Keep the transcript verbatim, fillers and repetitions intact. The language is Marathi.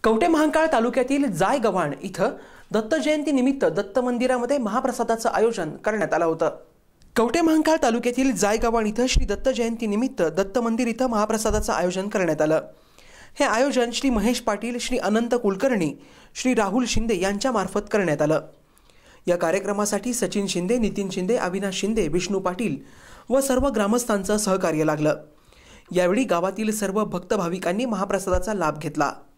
कवठे महांकाळ तालुक्यातील जायगव्हाण इथं दत्त जयंती निमित्त दत्त मंदिरामध्ये महाप्रसादाचं आयोजन करण्यात आलं होतं। कवठे महांकाळ तालुक्यातील जायगव्हाण इथं श्री दत्त जयंती निमित्त दत्त मंदिर इथं महाप्रसादाचं आयोजन करण्यात आलं। हे आयोजन श्री महेश पाटील, श्री अनंत कुलकर्णी, श्री राहुल शिंदे यांच्या मार्फत करण्यात आलं। या कार्यक्रमासाठी सचिन शिंदे, नितीन शिंदे, अविनाश शिंदे, विष्णू पाटील व सर्व ग्रामस्थांचं सहकार्य लागलं। यावेळी गावातील सर्व भक्त भाविकांनी महाप्रसादाचा लाभ घेतला।